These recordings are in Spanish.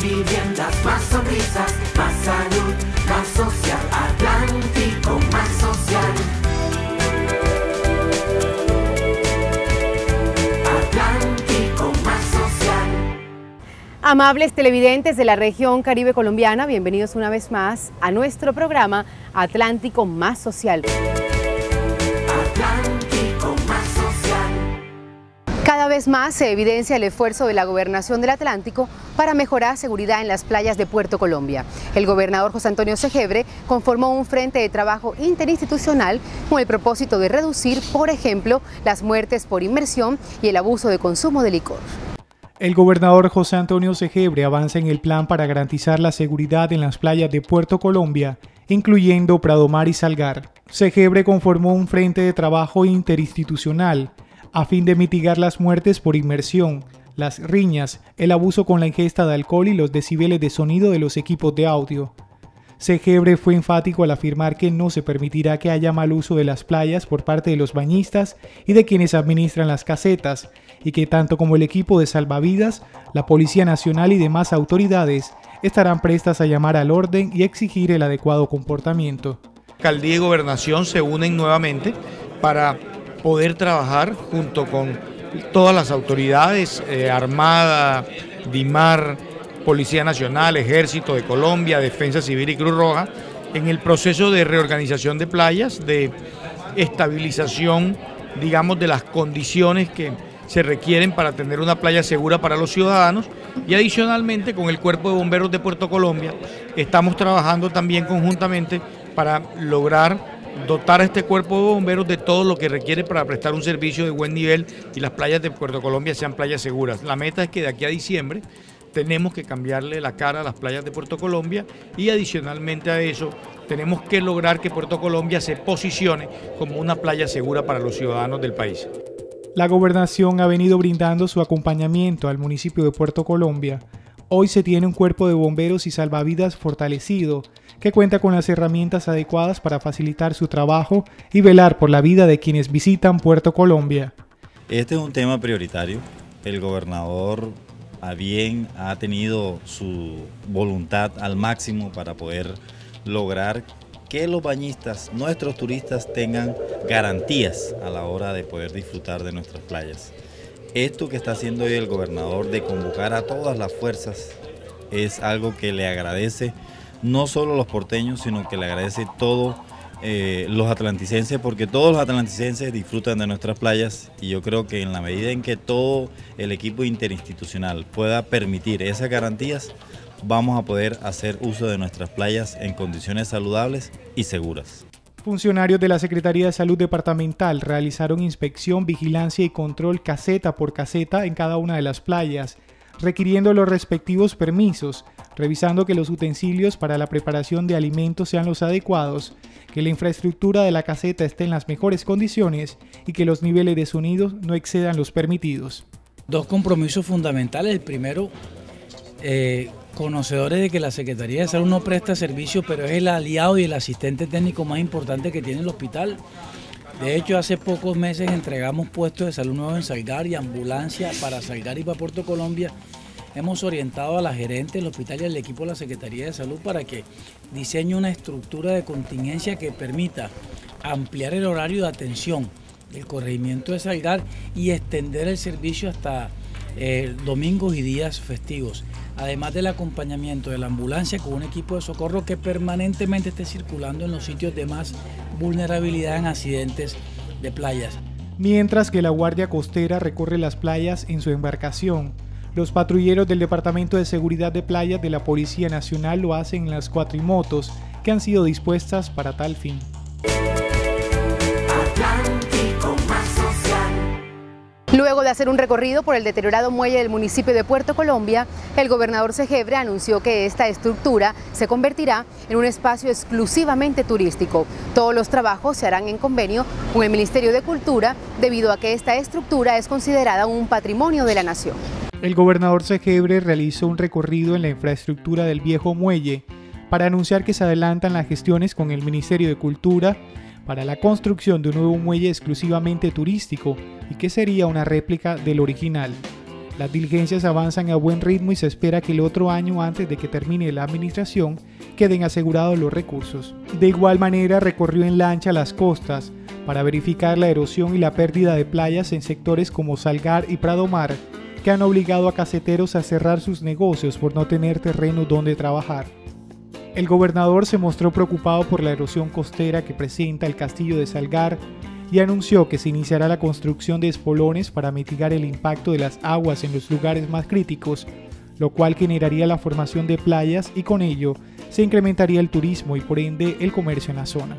viviendas, más sonrisas, más salud, más social. Atlántico, más social. Atlántico, más social. Amables televidentes de la región Caribe colombiana, bienvenidos una vez más a nuestro programa Atlántico Más Social. Atlántico, más social. Cada vez más se evidencia el esfuerzo de la Gobernación del Atlántico para mejorar seguridad en las playas de Puerto Colombia. El gobernador José Antonio Segebre conformó un frente de trabajo interinstitucional con el propósito de reducir, por ejemplo, las muertes por inmersión y el abuso de consumo de licor. El gobernador José Antonio Segebre avanza en el plan para garantizar la seguridad en las playas de Puerto Colombia, incluyendo Pradomar y Salgar. Segebre conformó un frente de trabajo interinstitucional a fin de mitigar las muertes por inmersión, las riñas, el abuso con la ingesta de alcohol y los decibeles de sonido de los equipos de audio. Segebre fue enfático al afirmar que no se permitirá que haya mal uso de las playas por parte de los bañistas y de quienes administran las casetas, y que tanto como el equipo de salvavidas, la Policía Nacional y demás autoridades estarán prestas a llamar al orden y exigir el adecuado comportamiento. Alcaldía y Gobernación se unen nuevamente para poder trabajar junto con todas las autoridades, Armada, DIMAR, Policía Nacional, Ejército de Colombia, Defensa Civil y Cruz Roja, en el proceso de reorganización de playas, de estabilización, digamos, de las condiciones que se requieren para tener una playa segura para los ciudadanos, y adicionalmente con el Cuerpo de Bomberos de Puerto Colombia estamos trabajando también conjuntamente para lograr dotar a este Cuerpo de Bomberos de todo lo que requiere para prestar un servicio de buen nivel y las playas de Puerto Colombia sean playas seguras. La meta es que de aquí a diciembre tenemos que cambiarle la cara a las playas de Puerto Colombia, y adicionalmente a eso tenemos que lograr que Puerto Colombia se posicione como una playa segura para los ciudadanos del país. La gobernación ha venido brindando su acompañamiento al municipio de Puerto Colombia. Hoy se tiene un cuerpo de bomberos y salvavidas fortalecido, que cuenta con las herramientas adecuadas para facilitar su trabajo y velar por la vida de quienes visitan Puerto Colombia. Este es un tema prioritario. El gobernador ha tenido su voluntad al máximo para poder lograr que los bañistas, nuestros turistas, tengan garantías a la hora de poder disfrutar de nuestras playas. Esto que está haciendo hoy el gobernador de convocar a todas las fuerzas es algo que le agradece no solo los porteños, sino que le agradece todos los atlanticenses, porque todos los atlanticenses disfrutan de nuestras playas, y yo creo que en la medida en que todo el equipo interinstitucional pueda permitir esas garantías, vamos a poder hacer uso de nuestras playas en condiciones saludables y seguras. Funcionarios de la Secretaría de Salud Departamental realizaron inspección, vigilancia y control caseta por caseta en cada una de las playas, requiriendo los respectivos permisos, revisando que los utensilios para la preparación de alimentos sean los adecuados, que la infraestructura de la caseta esté en las mejores condiciones y que los niveles de sonido no excedan los permitidos. Dos compromisos fundamentales. El primero, conocedores de que la Secretaría de Salud no presta servicio, pero es el aliado y el asistente técnico más importante que tiene el hospital. De hecho, hace pocos meses entregamos puestos de salud nuevos en Salgar y ambulancia para Salgar y para Puerto Colombia. Hemos orientado a la gerente del hospital y al equipo de la Secretaría de Salud para que diseñe una estructura de contingencia que permita ampliar el horario de atención del corregimiento de Salgar y extender el servicio hasta domingos y días festivos, además del acompañamiento de la ambulancia con un equipo de socorro que permanentemente esté circulando en los sitios de más vulnerabilidad en accidentes de playas. Mientras que la Guardia Costera recorre las playas en su embarcación, los patrulleros del Departamento de Seguridad de Playas de la Policía Nacional lo hacen en las cuatrimotos que han sido dispuestas para tal fin. Atlántico, más social. Luego de hacer un recorrido por el deteriorado muelle del municipio de Puerto Colombia, el gobernador Segebre anunció que esta estructura se convertirá en un espacio exclusivamente turístico. Todos los trabajos se harán en convenio con el Ministerio de Cultura, debido a que esta estructura es considerada un patrimonio de la nación. El gobernador Segebre realizó un recorrido en la infraestructura del viejo muelle para anunciar que se adelantan las gestiones con el Ministerio de Cultura para la construcción de un nuevo muelle exclusivamente turístico y que sería una réplica del original. Las diligencias avanzan a buen ritmo y se espera que el otro año, antes de que termine la administración, queden asegurados los recursos. De igual manera, recorrió en lancha las costas para verificar la erosión y la pérdida de playas en sectores como Salgar y Pradomar, que han obligado a caseteros a cerrar sus negocios por no tener terreno donde trabajar. El gobernador se mostró preocupado por la erosión costera que presenta el castillo de Salgar y anunció que se iniciará la construcción de espolones para mitigar el impacto de las aguas en los lugares más críticos, lo cual generaría la formación de playas y con ello se incrementaría el turismo y por ende el comercio en la zona.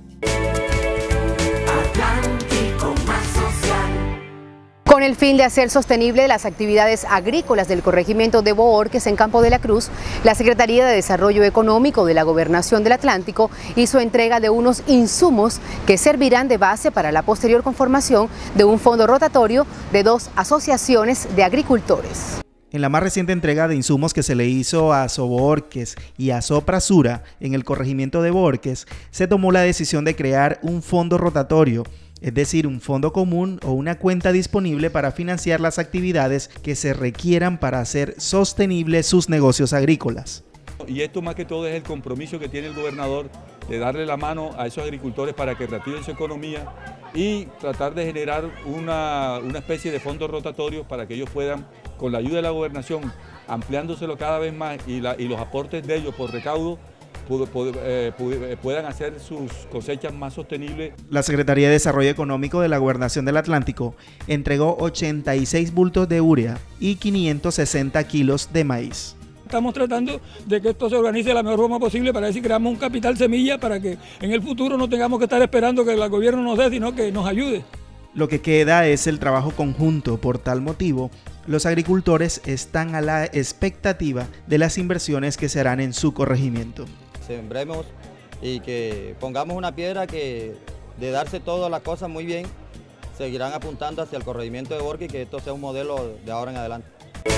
Con el fin de hacer sostenible las actividades agrícolas del corregimiento de Bohorques en Campo de la Cruz, la Secretaría de Desarrollo Económico de la Gobernación del Atlántico hizo entrega de unos insumos que servirán de base para la posterior conformación de un fondo rotatorio de 2 asociaciones de agricultores. En la más reciente entrega de insumos que se le hizo a Sobohorques y a Soprasura en el corregimiento de Bohorques, se tomó la decisión de crear un fondo rotatorio, es decir, un fondo común o una cuenta disponible para financiar las actividades que se requieran para hacer sostenibles sus negocios agrícolas. Y esto más que todo es el compromiso que tiene el gobernador de darle la mano a esos agricultores para que reactiven su economía y tratar de generar una especie de fondo rotatorio para que ellos puedan, con la ayuda de la gobernación, ampliándoselo cada vez más y los aportes de ellos por recaudo, puedan hacer sus cosechas más sostenibles. La Secretaría de Desarrollo Económico de la Gobernación del Atlántico entregó 86 bultos de urea y 560 kilos de maíz. Estamos tratando de que esto se organice de la mejor forma posible para ver si creamos un capital semilla para que en el futuro no tengamos que estar esperando que el gobierno nos dé, sino que nos ayude. Lo que queda es el trabajo conjunto. Por tal motivo, los agricultores están a la expectativa de las inversiones que se harán en su corregimiento. Sembremos y que pongamos una piedra que, de darse todas las cosas muy bien, seguirán apuntando hacia el corregimiento de Bohorques y que esto sea un modelo de ahora en adelante.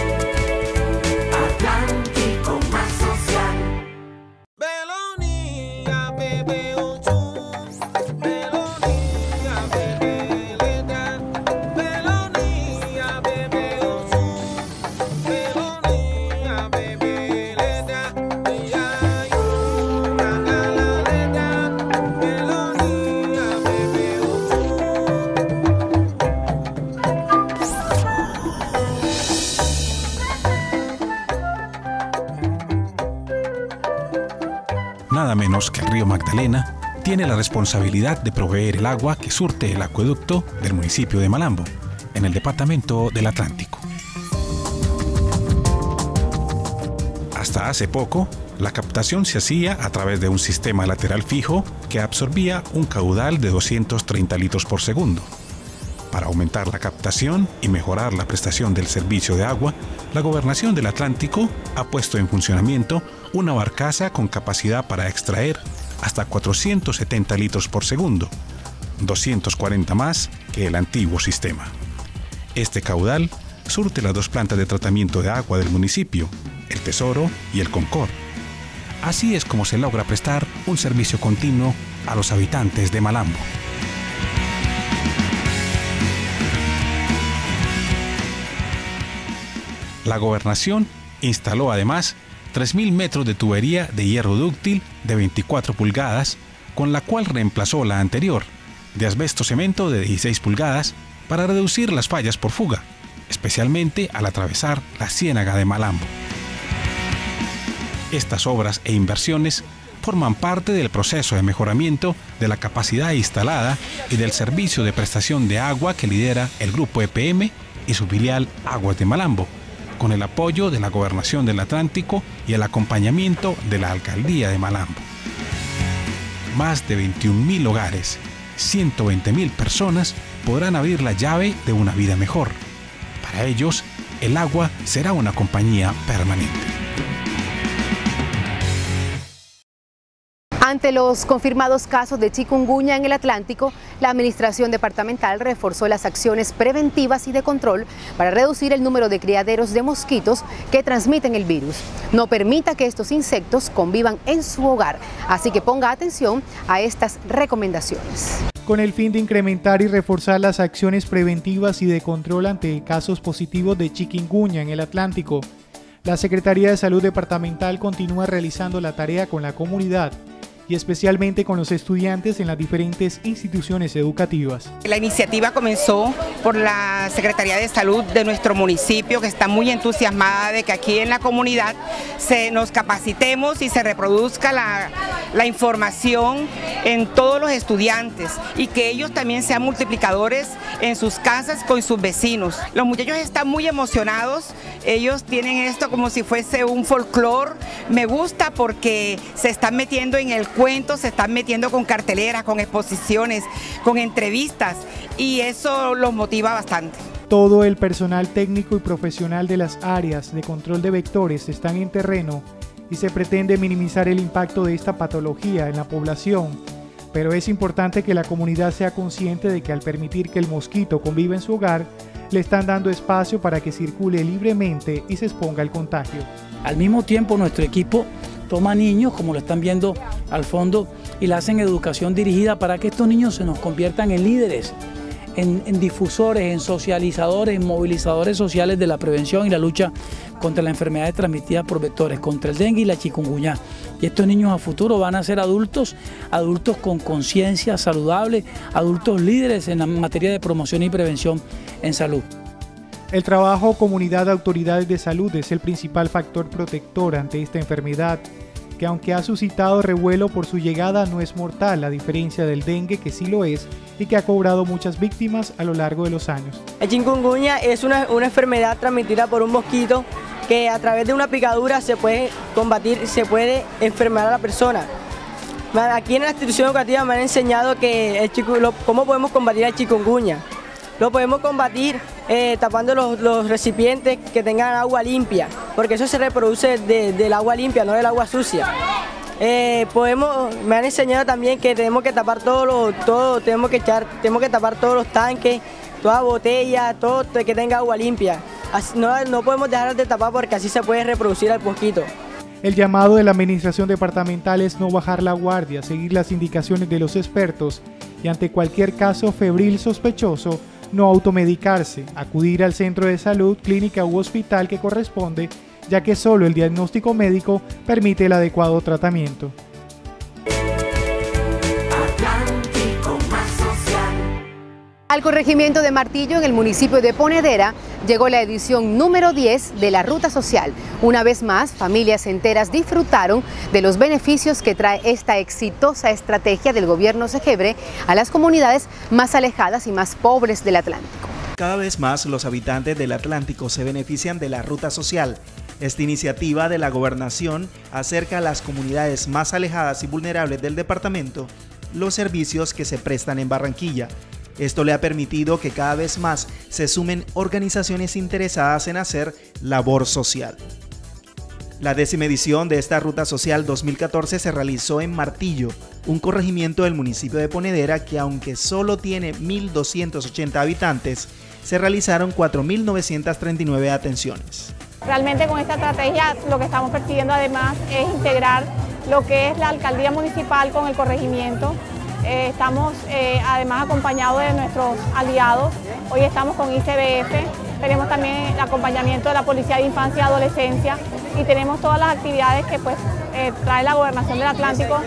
Atlántico más social. Nada menos que el río Magdalena tiene la responsabilidad de proveer el agua que surte el acueducto del municipio de Malambo, en el departamento del Atlántico. Hasta hace poco, la captación se hacía a través de un sistema lateral fijo que absorbía un caudal de 230 litros por segundo. Para aumentar la captación y mejorar la prestación del servicio de agua, la Gobernación del Atlántico ha puesto en funcionamiento una barcaza con capacidad para extraer hasta 470 litros por segundo, 240 más que el antiguo sistema. Este caudal surte las 2 plantas de tratamiento de agua del municipio, el Tesoro y el Concord. Así es como se logra prestar un servicio continuo a los habitantes de Malambo. La gobernación instaló además 3.000 metros de tubería de hierro dúctil de 24 pulgadas, con la cual reemplazó la anterior, de asbesto cemento de 16 pulgadas, para reducir las fallas por fuga, especialmente al atravesar la ciénaga de Malambo. Estas obras e inversiones forman parte del proceso de mejoramiento de la capacidad instalada y del servicio de prestación de agua que lidera el Grupo EPM y su filial Aguas de Malambo, con el apoyo de la Gobernación del Atlántico y el acompañamiento de la Alcaldía de Malambo. Más de 21.000 hogares, 120.000 personas podrán abrir la llave de una vida mejor. Para ellos, el agua será una compañía permanente. Ante los confirmados casos de chikungunya en el Atlántico, la Administración Departamental reforzó las acciones preventivas y de control para reducir el número de criaderos de mosquitos que transmiten el virus. No permita que estos insectos convivan en su hogar, así que ponga atención a estas recomendaciones. con el fin de incrementar y reforzar las acciones preventivas y de control ante casos positivos de chikungunya en el Atlántico. La Secretaría de Salud Departamental continúa realizando la tarea con la comunidad y especialmente con los estudiantes en las diferentes instituciones educativas. La iniciativa comenzó por la Secretaría de Salud de nuestro municipio, que está muy entusiasmada de que aquí en la comunidad nos capacitemos y se reproduzca la información en todos los estudiantes y que ellos también sean multiplicadores en sus casas con sus vecinos. Los muchachos están muy emocionados, ellos tienen esto como si fuese un folclore. Me gusta porque se están metiendo en el cuento, se están metiendo con carteleras, con exposiciones, con entrevistas y eso los motiva bastante. Todo el personal técnico y profesional de las áreas de control de vectores están en terreno y se pretende minimizar el impacto de esta patología en la población, pero es importante que la comunidad sea consciente de que al permitir que el mosquito conviva en su hogar, le están dando espacio para que circule libremente y se exponga al contagio. Al mismo tiempo, nuestro equipo toma niños, como lo están viendo al fondo, y le hacen educación dirigida para que estos niños se nos conviertan en líderes, en difusores, en socializadores, en movilizadores sociales de la prevención y la lucha contra las enfermedades transmitidas por vectores, contra el dengue y la chikungunya. Y estos niños a futuro van a ser adultos con conciencia saludable, adultos líderes en la materia de promoción y prevención en salud. El trabajo comunidad-autoridades de salud es el principal factor protector ante esta enfermedad, que aunque ha suscitado revuelo por su llegada no es mortal, a diferencia del dengue que sí lo es y que ha cobrado muchas víctimas a lo largo de los años. El chikungunya es una enfermedad transmitida por un mosquito que a través de una picadura se puede combatir, se puede enfermar a la persona. Aquí en la institución educativa me han enseñado que cómo podemos combatir el chikungunya. Lo podemos combatir tapando los recipientes que tengan agua limpia, porque eso se reproduce del agua limpia, no del agua sucia. Me han enseñado también que tenemos que tapar tenemos que tapar todos los tanques, toda botella, todo que tenga agua limpia. No podemos dejar de tapar porque así se puede reproducir el mosquito. El llamado de la administración departamental es no bajar la guardia, seguir las indicaciones de los expertos y ante cualquier caso febril sospechoso, no automedicarse, acudir al centro de salud, clínica u hospital que corresponde, ya que solo el diagnóstico médico permite el adecuado tratamiento. Al corregimiento de Martillo, en el municipio de Ponedera, llegó la edición número 10 de la Ruta Social. Una vez más, familias enteras disfrutaron de los beneficios que trae esta exitosa estrategia del gobierno Segebre a las comunidades más alejadas y más pobres del Atlántico. Cada vez más los habitantes del Atlántico se benefician de la Ruta Social. Esta iniciativa de la gobernación acerca a las comunidades más alejadas y vulnerables del departamento los servicios que se prestan en Barranquilla. Esto le ha permitido que cada vez más se sumen organizaciones interesadas en hacer labor social. La 10ª edición de esta Ruta Social 2014 se realizó en Martillo, un corregimiento del municipio de Ponedera que, aunque solo tiene 1.280 habitantes, se realizaron 4.939 atenciones. Realmente con esta estrategia lo que estamos persiguiendo además es integrar lo que es la alcaldía municipal con el corregimiento. Estamos además acompañados de nuestros aliados. Hoy estamos con ICBF, tenemos también el acompañamiento de la Policía de Infancia y Adolescencia y tenemos todas las actividades que trae la Gobernación del Atlántico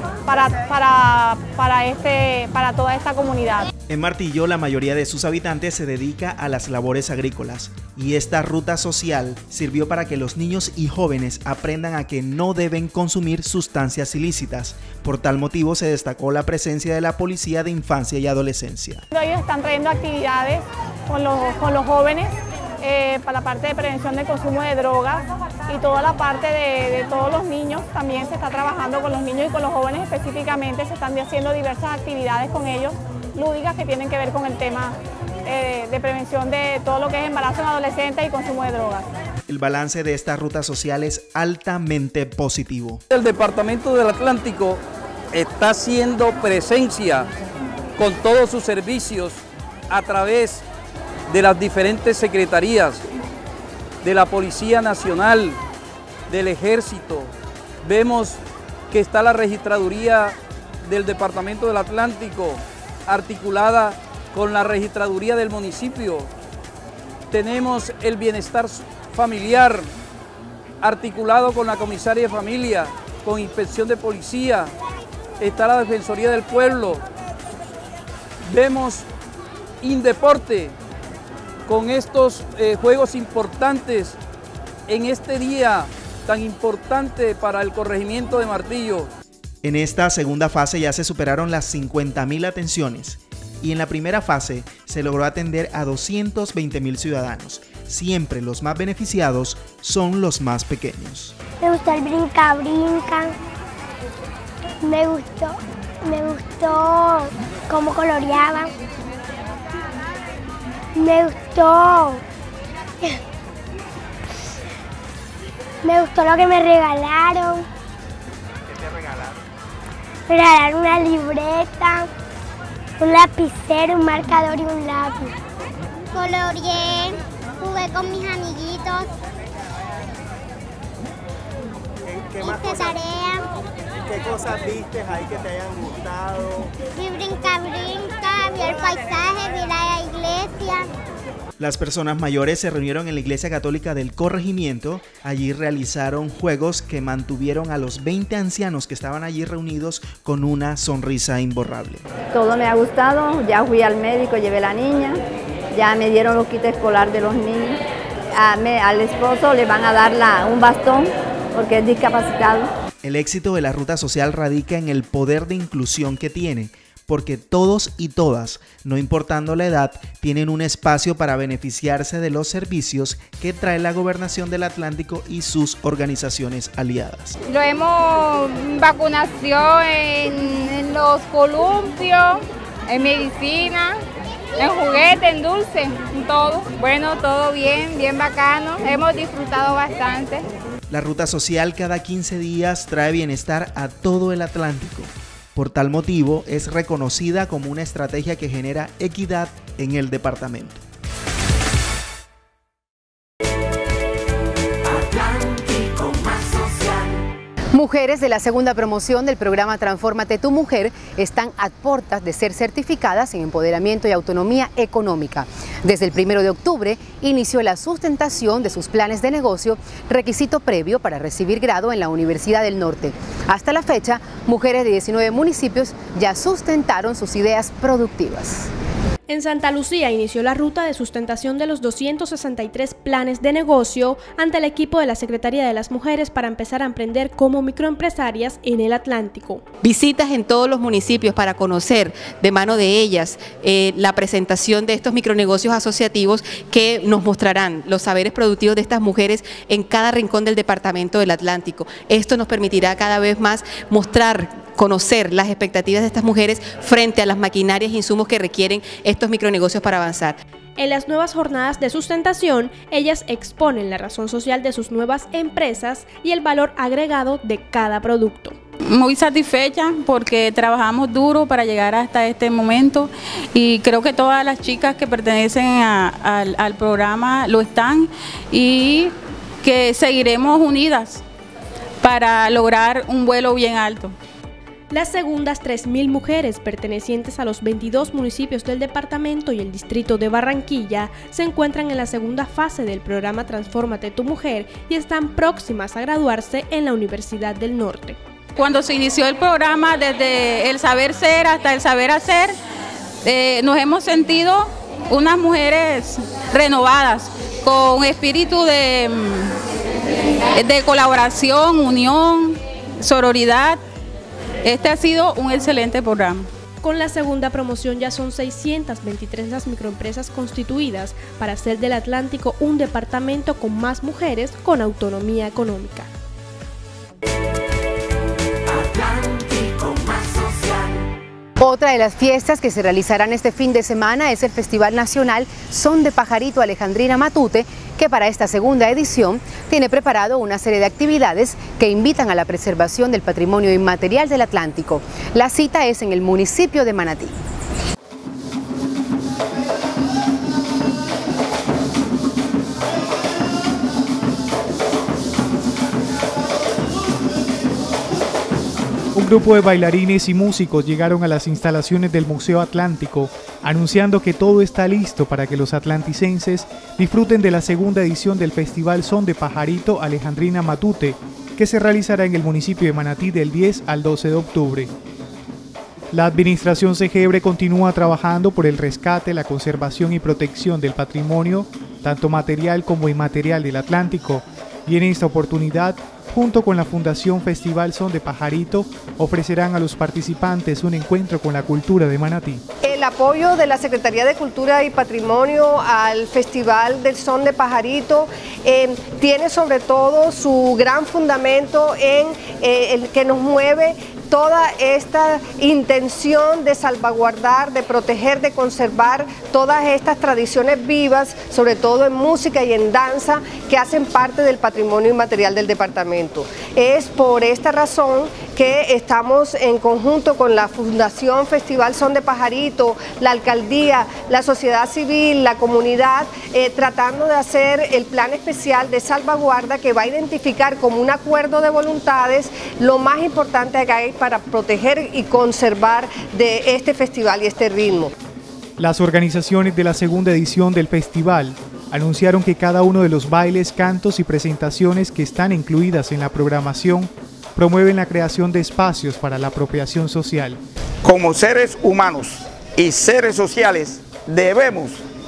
para toda esta comunidad. En Martillo, la mayoría de sus habitantes se dedica a las labores agrícolas y esta ruta social sirvió para que los niños y jóvenes aprendan a que no deben consumir sustancias ilícitas. Por tal motivo se destacó la presencia de la Policía de Infancia y Adolescencia. Ellos están trayendo actividades con los jóvenes para la parte de prevención del consumo de drogas y toda la parte de todos los niños. También se está trabajando con los niños y con los jóvenes específicamente, se están haciendo diversas actividades con ellos, lúdicas que tienen que ver con el tema de prevención de todo lo que es embarazo en adolescentes y consumo de drogas. El balance de esta ruta social es altamente positivo. El Departamento del Atlántico está haciendo presencia con todos sus servicios a través de las diferentes secretarías, de la Policía Nacional, del Ejército. Vemos que está la Registraduría del Departamento del Atlántico, articulada con la registraduría del municipio. Tenemos el bienestar familiar, articulado con la comisaria de familia, con inspección de policía, está la Defensoría del Pueblo. Vemos Indeporte con estos juegos importantes en este día tan importante para el corregimiento de Martillo. En esta segunda fase ya se superaron las 50.000 atenciones y en la primera fase se logró atender a 220.000 ciudadanos. Siempre los más beneficiados son los más pequeños. Me gustó el brinca-brinca, me gustó cómo coloreaban, me gustó lo que me regalaron. ¿Qué te regalaron? Me regalaron una libreta, un lapicero, un marcador y un lápiz. Coloreé, jugué con mis amiguitos. Hice tarea. ¿Qué cosas viste ahí que te hayan gustado? Vi brinca-brinca, vi el paisaje, vi la iglesia. Las personas mayores se reunieron en la Iglesia Católica del Corregimiento. Allí realizaron juegos que mantuvieron a los 20 ancianos que estaban allí reunidos con una sonrisa imborrable. Todo me ha gustado, ya fui al médico, llevé a la niña, ya me dieron los kits escolar de los niños. Al esposo le van a dar un bastón porque es discapacitado. El éxito de la ruta social radica en el poder de inclusión que tiene, porque todos y todas, no importando la edad, tienen un espacio para beneficiarse de los servicios que trae la Gobernación del Atlántico y sus organizaciones aliadas. Lo hemos vacunación en los columpios, en medicina, en juguete, en dulce, en todo. Bueno, todo bien, bien bacano, hemos disfrutado bastante. La ruta social cada 15 días trae bienestar a todo el Atlántico. Por tal motivo, es reconocida como una estrategia que genera equidad en el departamento. Mujeres de la segunda promoción del programa Transfórmate tu Mujer están a puertas de ser certificadas en empoderamiento y autonomía económica. Desde el 1 de octubre inició la sustentación de sus planes de negocio, requisito previo para recibir grado en la Universidad del Norte. Hasta la fecha, mujeres de 19 municipios ya sustentaron sus ideas productivas. En Santa Lucía inició la ruta de sustentación de los 263 planes de negocio ante el equipo de la Secretaría de las Mujeres para empezar a emprender como microempresarias en el Atlántico. Visitas en todos los municipios para conocer de mano de ellas la presentación de estos micronegocios asociativos que nos mostrarán los saberes productivos de estas mujeres en cada rincón del departamento del Atlántico. Esto nos permitirá cada vez más conocer las expectativas de estas mujeres frente a las maquinarias e insumos que requieren estos micronegocios para avanzar. En las nuevas jornadas de sustentación, ellas exponen la razón social de sus nuevas empresas y el valor agregado de cada producto. Muy satisfecha porque trabajamos duro para llegar hasta este momento y creo que todas las chicas que pertenecen al programa lo están y que seguiremos unidas para lograr un vuelo bien alto. Las segundas 3.000 mujeres pertenecientes a los 22 municipios del departamento y el distrito de Barranquilla se encuentran en la segunda fase del programa Transfórmate tu Mujer y están próximas a graduarse en la Universidad del Norte. Cuando se inició el programa, desde el saber ser hasta el saber hacer, nos hemos sentido unas mujeres renovadas, con espíritu de colaboración, unión, sororidad. Este ha sido un excelente programa. Con la segunda promoción ya son 623 las microempresas constituidas para hacer del Atlántico un departamento con más mujeres con autonomía económica. Otra de las fiestas que se realizarán este fin de semana es el Festival Nacional Son de Pajarito Alejandrina Matute, que para esta segunda edición tiene preparado una serie de actividades que invitan a la preservación del patrimonio inmaterial del Atlántico. La cita es en el municipio de Manatí. Un grupo de bailarines y músicos llegaron a las instalaciones del Museo Atlántico, anunciando que todo está listo para que los atlanticenses disfruten de la segunda edición del Festival Son de Pajarito Alejandrina Matute, que se realizará en el municipio de Manatí del 10 al 12 de octubre. La administración Segebre continúa trabajando por el rescate, la conservación y protección del patrimonio, tanto material como inmaterial del Atlántico, y en esta oportunidad, junto con la Fundación Festival Son de Pajarito, ofrecerán a los participantes un encuentro con la cultura de Manatí. El apoyo de la Secretaría de Cultura y Patrimonio al Festival del Son de Pajarito tiene sobre todo su gran fundamento en el que nos mueve toda esta intención de salvaguardar, de proteger, de conservar todas estas tradiciones vivas, sobre todo en música y en danza, que hacen parte del patrimonio inmaterial del departamento. Es por esta razón que estamos en conjunto con la Fundación Festival Son de Pajarito, la alcaldía, la sociedad civil, la comunidad, tratando de hacer el plan especial de salvaguarda que va a identificar como un acuerdo de voluntades lo más importante que hay para proteger y conservar de este festival y este ritmo. Las organizaciones de la segunda edición del festival anunciaron que cada uno de los bailes, cantos y presentaciones que están incluidas en la programación promueven la creación de espacios para la apropiación social. Como seres humanos y seres sociales debemos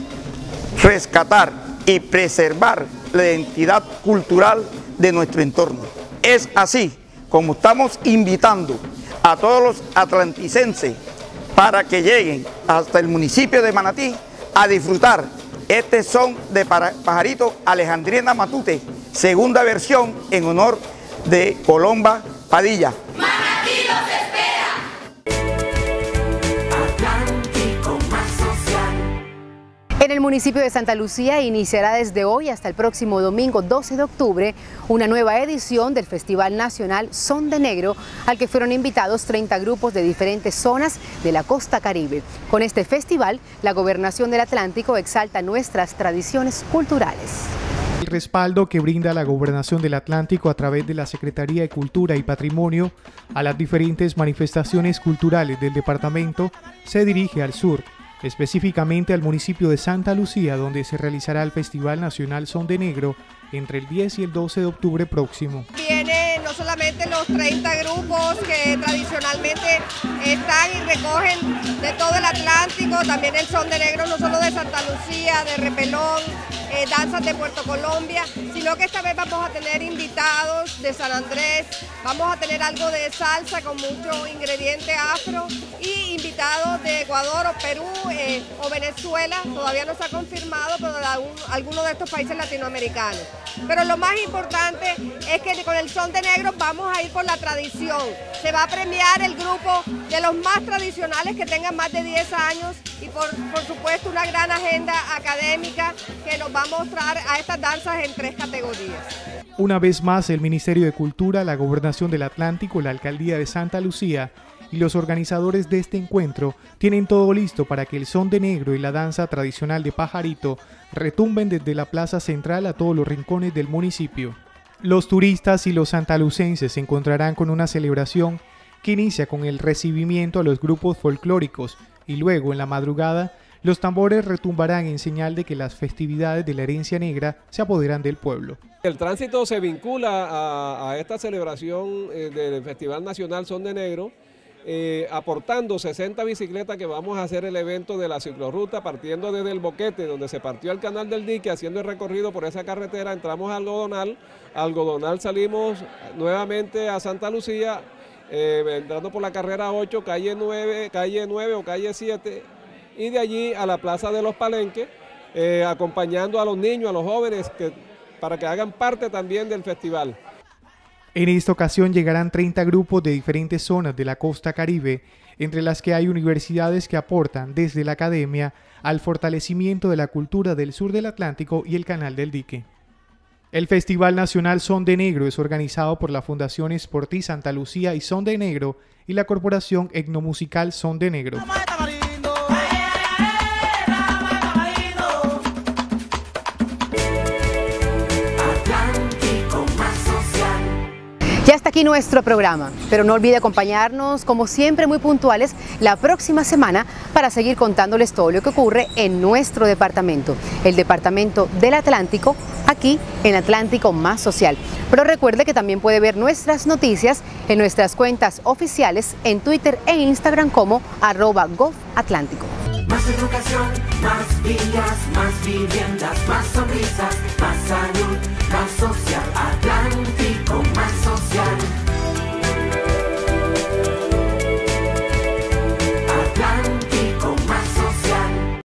rescatar y preservar la identidad cultural de nuestro entorno. Es así como estamos invitando a todos los atlanticenses para que lleguen hasta el municipio de Manatí a disfrutar este son de Pajarito Alejandrina Matute, segunda versión en honor de Colomba Padilla. Manatí los espera. Atlántico más social. En el municipio de Santa Lucía iniciará desde hoy hasta el próximo domingo 12 de octubre una nueva edición del Festival Nacional Son de Negro, al que fueron invitados 30 grupos de diferentes zonas de la costa caribe. Con este festival, la Gobernación del Atlántico exalta nuestras tradiciones culturales. El respaldo que brinda la Gobernación del Atlántico a través de la Secretaría de Cultura y Patrimonio a las diferentes manifestaciones culturales del departamento se dirige al sur, específicamente al municipio de Santa Lucía, donde se realizará el Festival Nacional Son de Negro entre el 10 y el 12 de octubre próximo. Vienen no solamente los 30 grupos que tradicionalmente están y recogen de todo el Atlántico, también el Son de Negro no solo de Santa Lucía, de Repelón, danzas de Puerto Colombia, sino que esta vez vamos a tener invitados de San Andrés, vamos a tener algo de salsa con mucho ingrediente afro y invitados de Ecuador o Perú o Venezuela, todavía no se ha confirmado, pero de alguno de estos países latinoamericanos. Pero lo más importante es que con el Son de Negro vamos a ir por la tradición. Se va a premiar el grupo de los más tradicionales que tengan más de 10 años y por supuesto una gran agenda académica que nos va a mostrar a estas danzas en 3 categorías. Una vez más, el Ministerio de Cultura, la Gobernación del Atlántico, la Alcaldía de Santa Lucía y los organizadores de este encuentro tienen todo listo para que el Son de Negro y la danza tradicional de Pajarito retumben desde la plaza central a todos los rincones del municipio. Los turistas y los santalucenses se encontrarán con una celebración que inicia con el recibimiento a los grupos folclóricos y luego, en la madrugada, los tambores retumbarán en señal de que las festividades de la herencia negra se apoderan del pueblo. El tránsito se vincula a esta celebración del Festival Nacional Son de Negro, aportando 60 bicicletas que vamos a hacer el evento de la ciclorruta partiendo desde el Boquete, donde se partió el canal del dique, haciendo el recorrido por esa carretera, entramos a Algodonal salimos nuevamente a Santa Lucía, entrando por la carrera 8, calle 9 o calle 7, y de allí a la Plaza de los Palenques, acompañando a los niños, a los jóvenes, para que hagan parte también del festival. En esta ocasión llegarán 30 grupos de diferentes zonas de la costa caribe, entre las que hay universidades que aportan desde la academia al fortalecimiento de la cultura del sur del Atlántico y el Canal del Dique. El Festival Nacional Son de Negro es organizado por la Fundación Sportí Santa Lucía y Son de Negro y la Corporación Etnomusical Son de Negro. Ya hasta aquí aquí nuestro programa, pero no olvide acompañarnos, como siempre, muy puntuales la próxima semana para seguir contándoles todo lo que ocurre en nuestro departamento, el Departamento del Atlántico, aquí en Atlántico Más Social. Pero recuerde que también puede ver nuestras noticias en nuestras cuentas oficiales en Twitter e Instagram como @govatlántico. Más educación, más vías, más viviendas, más sonrisas, más salud, más social. Atlántico.